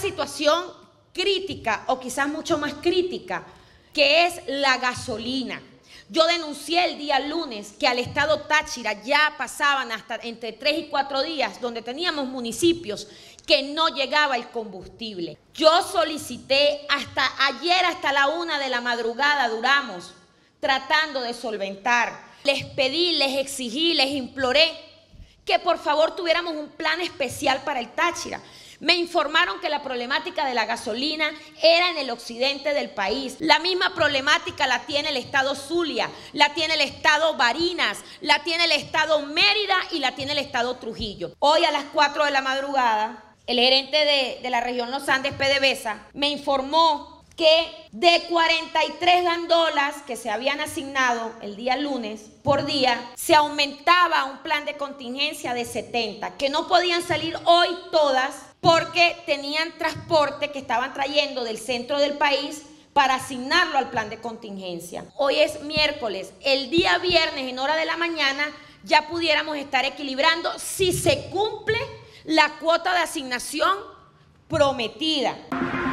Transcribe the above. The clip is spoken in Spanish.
situación crítica o quizás mucho más crítica, que es la gasolina. Yo denuncié el día lunes que al estado Táchira ya pasaban hasta entre 3 y 4 días donde teníamos municipios que no llegaba el combustible. Yo solicité hasta ayer, hasta la 1 de la madrugada duramos tratando de solventar. Les pedí, les exigí, les imploré que por favor tuviéramos un plan especial para el Táchira. Me informaron que la problemática de la gasolina era en el occidente del país. La misma problemática la tiene el estado Zulia, la tiene el estado Barinas, la tiene el estado Mérida y la tiene el estado Trujillo. Hoy a las 4 de la madrugada, el gerente de la región Los Andes, PDVSA, me informó que de 43 gandolas que se habían asignado el día lunes por día, se aumentaba un plan de contingencia de 70, que no podían salir hoy todas, porque tenían transporte que estaban trayendo del centro del país para asignarlo al plan de contingencia. Hoy es miércoles, el día viernes en hora de la mañana ya pudiéramos estar equilibrando si se cumple la cuota de asignación prometida.